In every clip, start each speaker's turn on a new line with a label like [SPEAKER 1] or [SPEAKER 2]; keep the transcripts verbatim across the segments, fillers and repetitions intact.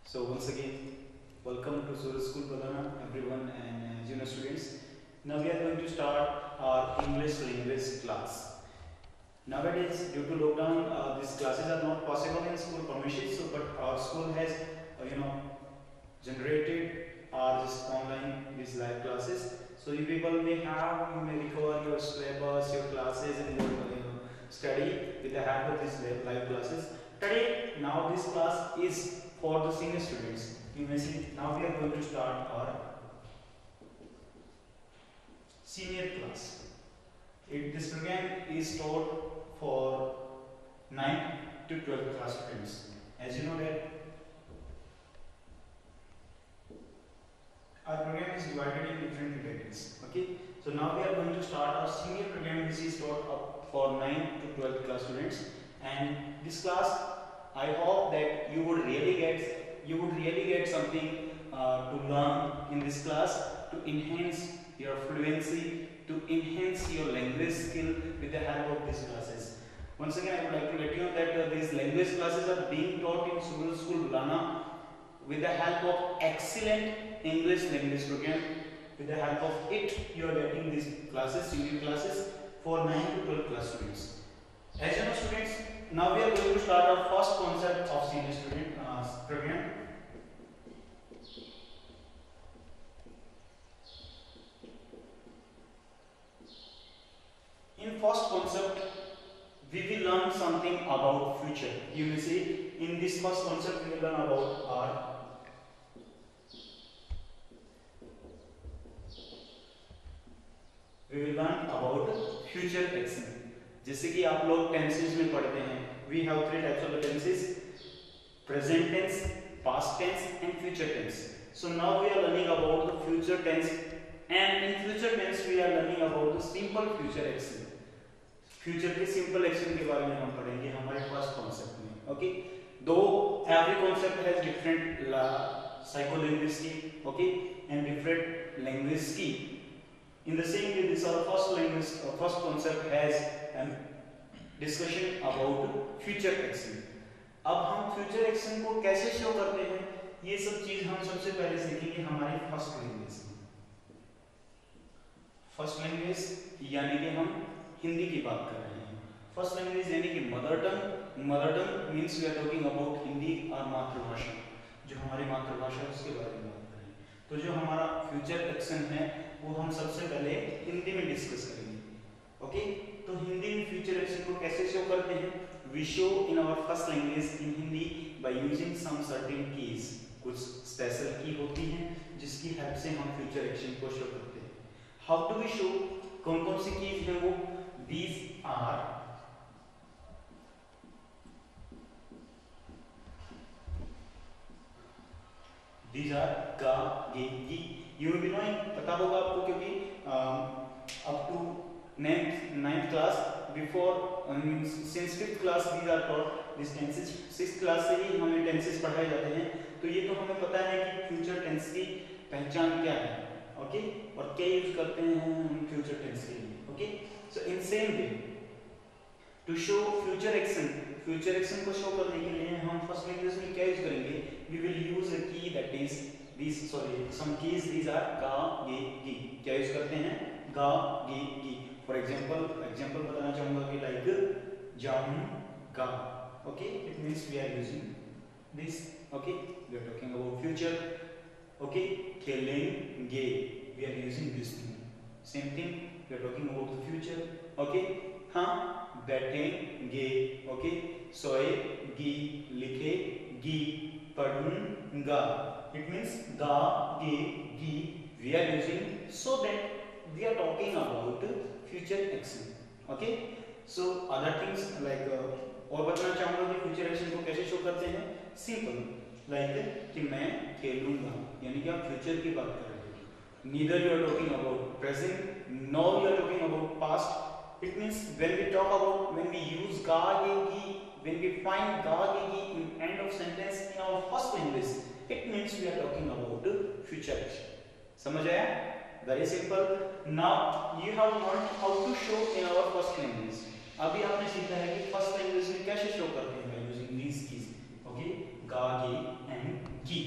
[SPEAKER 1] So once again, welcome to Suraj School Pradana, everyone and uh, junior students. Now we are going to start our English language class. Nowadays, due to lockdown, uh, these classes are not possible in school premises. So, but our school has, uh, you know, generated our this online these live classes. So you people may have, you may recover your syllabus, your classes, and your you know, study with the help of these live, live classes. Today, now this class is for the senior students. You may see now we are going to start our senior class. It, this program is taught for ninth to twelfth class students. As you know that our program is divided in different categories. Okay, so now we are going to start our senior program, which is taught up for ninth to twelfth class students. And this class, I hope that you would really get you would really get something uh, to learn in this class to enhance your fluency, to enhance your language skill with the help of these classes. Once again, I would like to let you know that uh, these language classes are being taught in Suraj School Pradana with the help of excellent English language program. With the help of it, you are getting these classes, senior classes for nine to twelve class students. As you know, students, now we are going to start our first concept of senior student uh, program. In first concept, we will learn something about future. You will see in this first concept we will learn about our we will learn about future action. जैसे कि आप लोग tenses में पढ़ते हैं, we have three types of tenses: present tense, past tense, and future tense. So now we are learning about the future tense, and in future tense we are learning about the simple future action. Future के simple action के बारे में हम पढ़ेंगे हमारे first concept में. Okay, दो every concept has different psycholinguistic okay and different language की. In the same way, this our first language, uh, first concept has a discussion about future action. अब हम future action को कैसे show करते हैं, ये सब चीज हम सबसे पहले सीखेंगे हमारी फर्स्ट लैंग्वेज में. फर्स्ट लैंग्वेज यानी कि हम हिंदी की बात कर रहे हैं. फर्स्ट लैंग्वेज यानी कि mother tongue. Mother tongue means we are talking about Hindi और मातृभाषा, जो हमारी मातृभाषा है उसके बारे में बात करें. तो जो हमारा फ्यूचर एक्शन है वो हम सबसे पहले हिंदी में डिस्कस करेंगे. ओके, तो हिंदी में फ्यूचर एक्शन को कैसे शो करते हैं? We show in our first language in Hindi by using some certain keys. कुछ स्पेशल की होती हैं जिसकी हेल्प से हम फ्यूचर एक्शन को शो करते हैं. How do we show? कौन कौन सी कीज हैं वो? These are These are ga, ge, gi. You will be knowing, पता होगा आपको, क्योंकि up to ninth ninth class before uh, since fifth class these are taught these tenses. sixth class से ही हमें tenses पढ़ाए जाते हैं. तो ये तो हमें पता है कि future tense की पहचान क्या है. ओके, और क्या यूज करते हैं हम future tense के लिए. Okay, so in same way to show future action, future action को शो करने के लिए हम फर्स्ट लैंग्वेज में क्या यूज करेंगे? we will use a key that is these sorry some keys. these are ga, ge, gi. क्या use करते हैं? ga, ge, gi. for example example बताना चाहूंगा कि like जाऊं ga. okay, it means we are using this. okay, we are talking about future. okay, खेलेंगे, we are using this thing. same thing, we are talking about the future. okay, हाँ बैठेंगे. okay, सोएगी, लिखेगी, पढ़ूंगा. it means ga, ge, gi. we are using so that we are talking about future action. okay, so other things like uh, और बताना चाहूंगा कि future action को कैसे show करते हैं. सिंपल लाइक कि मैं खेलूंगा, यानी कि आप फ्यूचर की बात कर रहे हो. neither you are talking about present nor you are talking about past. it means when we talk about when we use ga, ge, gi, when we find ga, ge, gi in end of sentence in our first language, it means we are talking about future action. समझ आया? very simple. now you have learned how to show in our first language. अभी आपने सीखा है कि first language में कैसे show करते हैं by using these keys. okay, ga, ge and gi.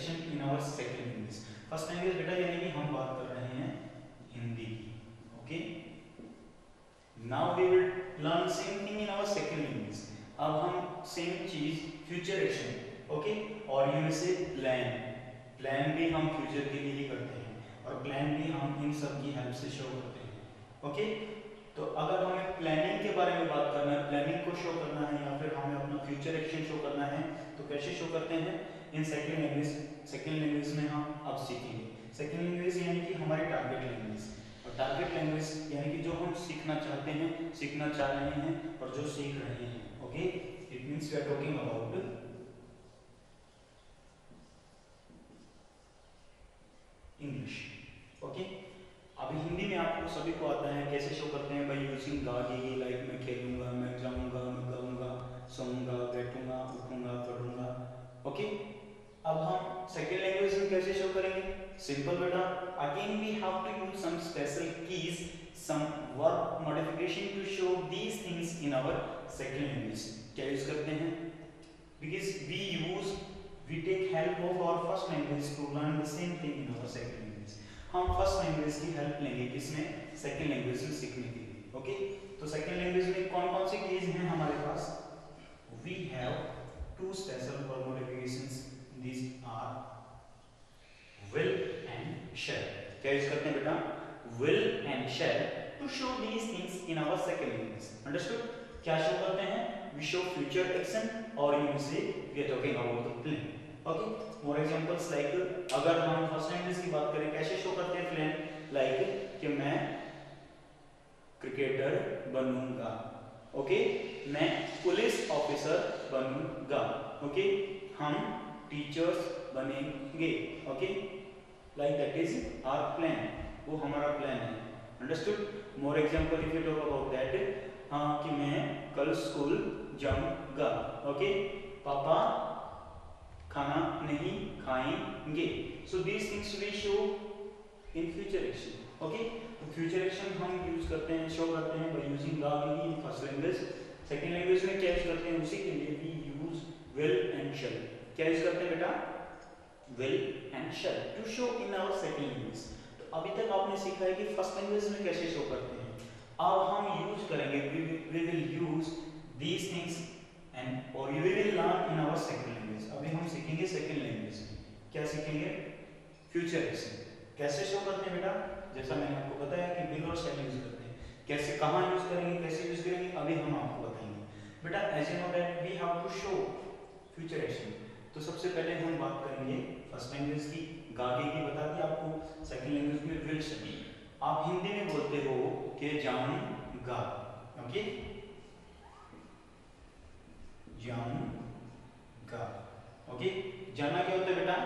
[SPEAKER 1] Action in our second language. First language बेटा यानी कि हम बात कर रहे हैं हिंदी की, okay. Now we will learn same thing in our second language. अब हम सेम चीज फ्यूचर एक्शन, ओके, और इनमें से प्लान प्लान भी हम फ्यूचर के लिए ही करते हैं और प्लान भी हम इन सब की हेल्प से शो करते हैं, ओके। तो अगर हमें प्लानिंग के बारे में बात करना है, प्लानिंग को शो करना है या फिर हमें अपना फ्यूचर एक्शन शो करना है तो कैसे शो करते हैं? In second language. Second language में हम अब सीखेंगे। सेकंड लैंग्वेज यानी कि हमारी टारगेट लैंग्वेज, और टारगेट लैंग्वेज यानी कि जो हम सीखना चाहते हैं, सीखना चाह रहे हैं और जो सीख रहे हैं, okay. It means we are talking about English, okay. अभी हिंदी में आपको सभी को आता है कैसे शो करते हैं, बाय यूजिंग गा गी, लाइक मैं खेलूंगा, मैं जाऊंगा, मैं गाऊंगा, सोऊंगा, बैठूंगा, उठूंगा, पढ़ूंगा, ओके। अब हम सेकंड लैंग्वेज में कैसे शो करेंगे? सिंपल बेटा, again we have to use some special keys, some verb modification to show these things in our second language. क्या यूज करते हैं? Because we use we take help of our first language to learn the same thing in our second language. हम first language की help लेंगे किसमें? Second language में सीखने के लिए, ओके। तो सेकंड लैंग्वेज में कौन कौन से कीज हैं हमारे पास? We have two special verb modifications, these are will and shall। क्या यूज करते हैं बेटा? will and shall to show these things in our second language। understood? क्या शो करते हैं? we show future action और you say we are talking about the plan, okay। more examples like अगर हम फर्स्ट लैंग्वेज की बात करें कैसे शो करते हैं plan, like कि मैं क्रिकेटर बनूंगा, ओके, मैं पुलिस ऑफिसर बनूंगा, ओके, हम टीचर्स बनेंगे, okay, like that is our plan, वो हमारा प्लान है। Understood? More example if you talk about that, हाँ कि मैं कल स्कूल जाऊंगा, ओके, पापा खाना नहीं खाएंगे। So these things we show in future action, okay. तो फ्यूचर एक्शन हम यूज करते हैं, शो करते हैं बाय यूजिंग गा गी in first language. Second language में क्या यूज करते हैं? उसी के लिए we use will and shall. क्या यूज करते हैं बेटा? Will and shall to show in our second language. तो अभी तक आपने सीखा है कि फर्स्ट लैंग्वेज में कैसे शो करते हैं। अब हम यूज करेंगे, we will use these things and और we will learn in our second language. अभी हम सीखेंगे सेकंड लैंग्वेज में। क्या सीखेंगे? Future action. कैसे शो करते हैं बेटा? जैसा मैंने आपको बताया कि विल और शैल यूज करते हैं। कैसे, कहां यूज करेंगे, कैसे यूज करेंगे, अभी हम आपको बताएंगे बेटा। As you know that we have to show future action. तो सबसे पहले हम बात करेंगे फर्स्ट लैंग्वेज की, गागे की बता दी आपको। सेकंड लैंग्वेज में विल शैल। आप हिंदी में बोलते हो कि जाऊंगा, ओके, जाऊंगा, ओके। जाना क्या होता है बेटा?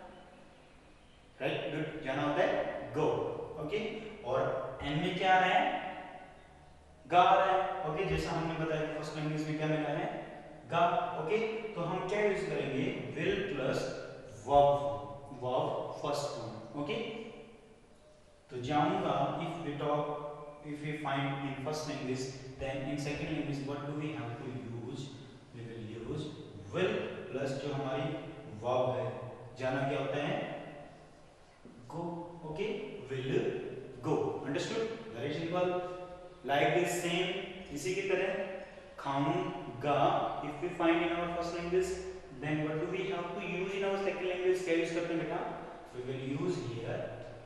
[SPEAKER 1] Right, good. जाना होता है गो, ओके। और एन में क्या आ रहा है? गा आ रहा है, ओके। जैसा हमने बताया फर्स्ट लैंग्वेज में क्या मिला है? गा, ओके। तो हम क्या यूज करेंगे? Will plus verb, verb first form, okay. तो जाऊंगा, if we talk, if we find in first language, then in second language what do we have to use? We will use will plus जो हमारी verb है। जाना क्या होता है? Go, okay, will go. Understood? Very simple. Like this same, इसी की तरह खाऊंगा, if we find in our first language, then what do we have to use in our second language? क्या यूज करते हैं बेटा? We will use here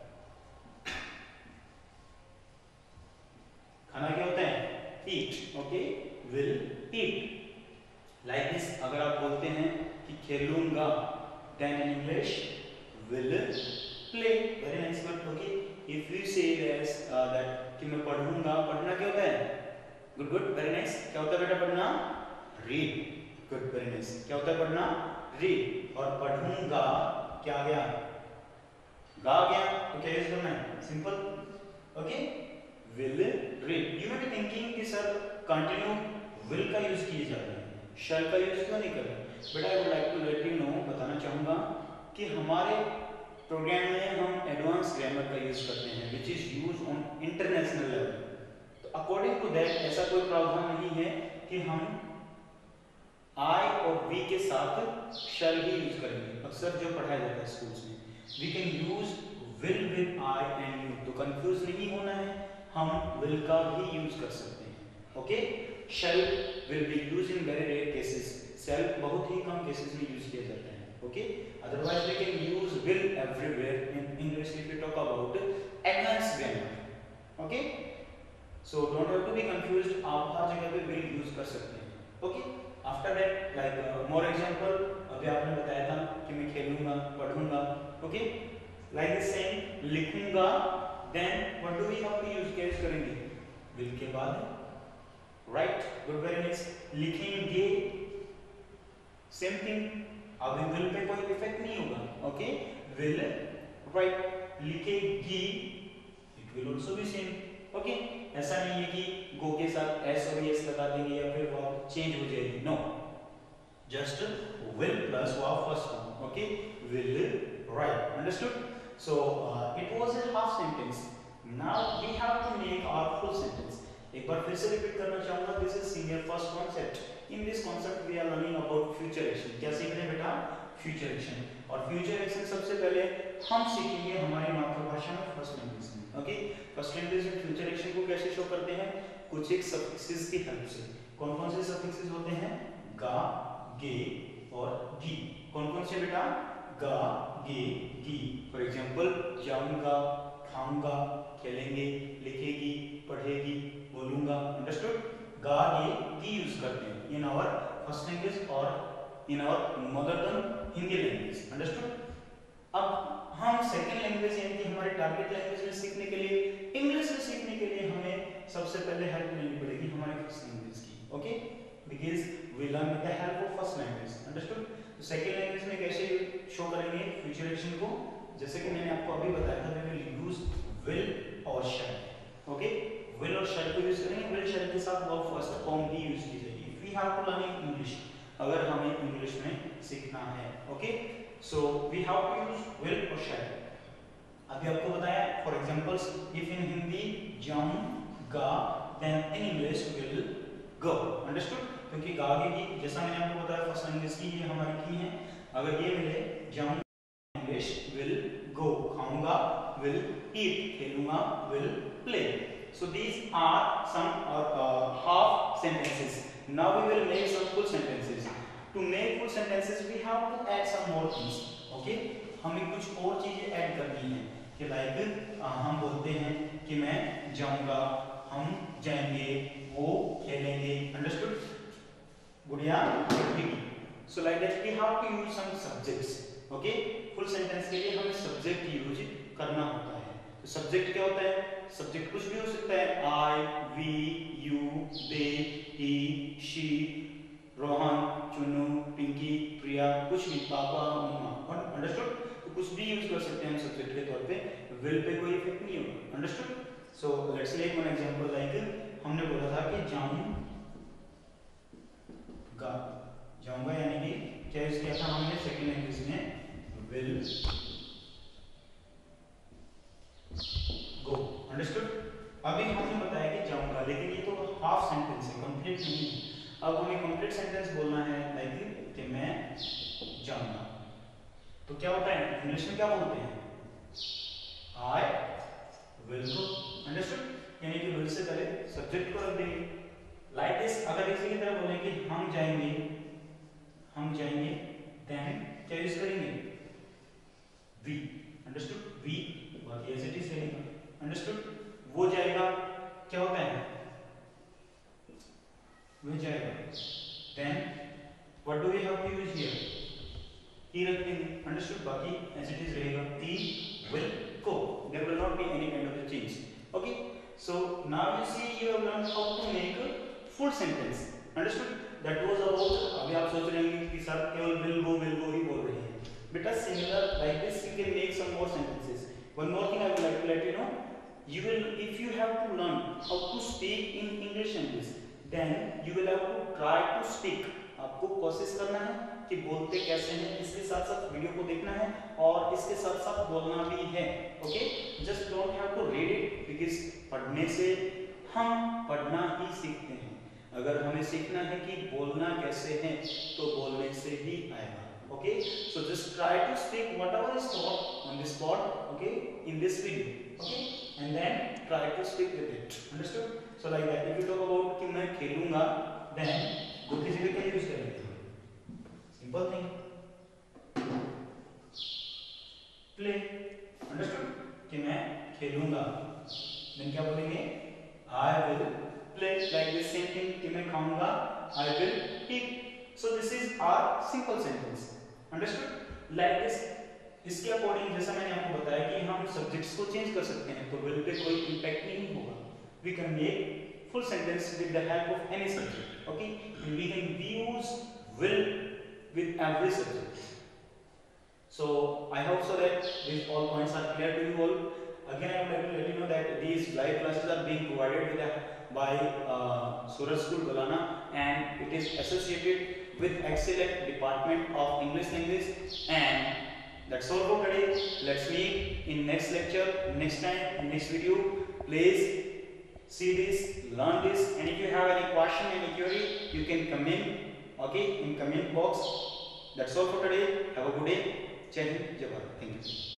[SPEAKER 1] खाना क्या होता है? eat, okay, will eat। like this अगर आप बोलते हैं कि खेलूंगा, then in English will play। very nice word, okay। if you say this uh, that कि मैं पढ़ूंगा, पढ़ना क्या होता है? Good good, very nice. क्या होता है बेटा पढ़ना? Read, good, very nice. क्या होता है पढ़ना? रीड। और पढ़ूंगा क्या आ गया? गा आ गया। तो क्या यूज करना है? Simple, okay, will read. You may be thinking कि सर कंटिन्यू विल का यूज किए जा रहे हैं, शैल का यूज क्यों नहीं कर रहे? बेटा I would like to let you know, बताना चाहूंगा कि हमारे प्रोग्राम में हम एडवांस ग्रामर का यूज करते हैं which is use on international level. तो अकॉर्डिंग टू दैट ऐसा कोई प्रॉब्लम नहीं है कि हम आई और वी के साथ शैल ही यूज करेंगे, अक्सर जो पढ़ाया जाता है स्कूल्स में। We can use will with I and you, तो कंफ्यूज नहीं होना है, हम विल का ही यूज कर सकते हैं। Okay, shall will be use in very rare cases, shall बहुत ही कम केसेस में यूज किया जाता है। Okay, otherwise we can use will everywhere in English if you talk about advance grammar. Okay, so don't have to be confused, आप हर जगह पे विल यूज कर सकते हैं। Okay, after that like more example, अभी आपने बताया था कि मैं खेलूंगा, पढ़ूंगा। ओके, लाइक दिस सेइंग लिखूंगा, then what do we have to use, क्या यूज करेंगे, विल के बाद, राइट, गुड, वेरी नाइस। लिखेंगे, सेम थिंग, अभी विल पे कोई इफेक्ट नहीं होगा। ओके, विल, राइट, लिखेगी, it will also be same. Okay, ऐसा नहीं है कि गो के साथ एस और एस लगा देंगे या फिर वर्ब चेंज हो जाएगी, no, just will plus verb first form. Okay, will, right, understood. So it was a half sentence, now we have to make our full sentence. एक बार फिर से रिपीट करना चाहूंगा, this is senior first concept. In this concept we are learning about future action. क्या सीख रहे हैं बेटा, फ्यूचर एक्शन। और फ्यूचर एक्शन सबसे पहले हम सीखेंगे हमारी मातृभाषा में, फर्स्ट लैंग्वेज में। ओके, फर्स्ट लैंग्वेज में फ्यूचर एक्शन को कैसे शो करते हैं, कुछ एक सफिक्सेस की हेल्प से। कौन कौन से सफिक्सेस होते हैं, गा, गे और गी। कौन कौन से बेटा, गा, गे, गी। फॉर एग्जांपल, जाऊंगा, खाऊंगा, खेलेंगे, लिखेगी, पढ़ेगी, बोलूंगा, अंडरस्टूड। गा, गे, गी यूज करते हैं इन आवर फर्स्ट लैंग्वेज और in our mother tongue Hindi language, understood. अब हम सेकंड लैंग्वेज यानी कि हमारे टारगेट लैंग्वेज में सीखने के लिए, इंग्लिश में सीखने के लिए हमें सबसे पहले हेल्प लेनी पड़ेगी हमारे फर्स्ट लैंग्वेज की। Okay, because we learn with the help of first language, understood. तो सेकंड लैंग्वेज में कैसे शो करेंगे फ्यूचर एक्शन को, जैसे कि मैंने आपको अभी बताया था, वी विल यूज विल और शैल। ओके, विल और शैल को यूज करेंगे, विल शैल के साथ वर्ब फर्स्ट फॉर्म भी यूज की जाएगी। If we have to learn in English, अगर हमें इंग्लिश में सीखना है। Okay, so we have to use will or shall। अभी आपको बताया, for examples, if in Hindi जाऊंगा, then in English will go, understood. क्योंकि गा, गे, गी, जैसा मैंने आपको बताया फर्स्ट लैंग्वेज की ये हमारी की है। अगर ये मिले, जाऊंगा, इंग्लिश विल गो, खाऊंगा, विल ईट, खेलूंगा, will play. so these are some or uh, half sentences. Now we will make some full sentences. To make full sentences we have to add some more things. Okay, हमें कुछ और चीजें add करनी है कि like हम बोलते हैं कि मैं जाऊंगा, हम जाएंगे, वो खेलेंगे, अंडरस्टूड, गुड़िया खेलेगी। So like that we have to use some subjects. Okay, full sentence के लिए हमें सब्जेक्ट यूज करना होता है। तो सब्जेक्ट क्या होता है, सब्जेक्ट कुछ भी हो सकता है, I, we, you, they, he, she, Rohan, Chunu, Pinky, प्रिया, कुछ भी, पापा, मम्मा, अंडरस्टूड। तो कुछ भी यूज कर सकते हैं हम सब्जेक्ट के तौर पे, विल पे कोई इफेक्ट नहीं होगा, understood. So let's take one example, like हमने बोला था कि जाऊंगा, जाऊंगा यानी कि क्या यूज किया था हमने सेकंड लैंग्वेज में, विल गो, अंडरस्टूड। अभी हमने बताया कि जाऊंगा, लेकिन ये तो हाफ सेंटेंस है, कंप्लीट नहीं है। अब हमें कंप्लीट सेंटेंस बोलना है, लाइक कि मैं जाऊंगा। तो क्या होता है इंग्लिश में, क्या बोलते हैं, आई विल गो, अंडरस्टूड। यानी कि विल से पहले सब्जेक्ट को रख देंगे। लाइक दिस, अगर इसी की तरह बोले कि हम जाएंगे, हम जाएंगे, देन क्या यूज करेंगे, वी, अंडरस्टूड, वी, बाकी एज इट इज रहेगा, अंडरस्टूड। वो जाएगा, क्या होता है, वो जाएगा, then what do we have to use here, he रख देंगे, अंडरस्टूड, बाकी एज इट इज रहेगा, he will go, there will not be any kind of change. Okay, so now you see you have learn how to make full sentence, understood. That was about, अभी आप सोच रहे हैं कि sir केवल will go will go ही बोल रहे हैं, बेटा similar like this you can make some more sentences. One more thing I would like to let you know, you will, if you have to learn how to speak in English language, then you will have to try to speak। आपको कोशिश करना है कि बोलते कैसे हैं, इसके साथ साथ वीडियो को देखना है और इसके साथ साथ बोलना भी है। Okay, just don't have to read it, because पढ़ने से हम पढ़ना ही सीखते हैं। अगर हमें सीखना है कि बोलना कैसे है तो बोलने से ही आएगा. Okay, so just try to speak whatever is taught on this spot, okay, in this video, okay, and then try to speak with it. Understood? So like that. If you talk about कि मैं खेलूंगा, then दो की जगह क्या use करेंगे? Simple thing. Play. Understood? कि मैं खेलूंगा. Then क्या बोलेंगे? I will play. Like the same thing कि मैं खाऊंगा. I will eat. So this is our simple sentence. Understood? Like this. इसके अकॉर्डिंग जैसा मैंने आपको बताया कि हम सब्जेक्ट्स को चेंज कर सकते हैं, तो विल पे कोई इम्पैक्ट नहीं होगा. We can make full sentence with the help of any subject. Okay? And we can use will with every subject. So I hope so that these all points are clear to you all. Again, I would like to let you know that these live classes are being provided with a, by uh, Suraj School Galana, and it is associated with excellent Department of English Language. And that's all for today. Let's meet in next lecture, next time, next video. Please see this, learn this, and if you have any question, any query, you can comment, okay, in comment box. That's all for today. Have a good day. Jai Hind, Jai Bharat. Thank you.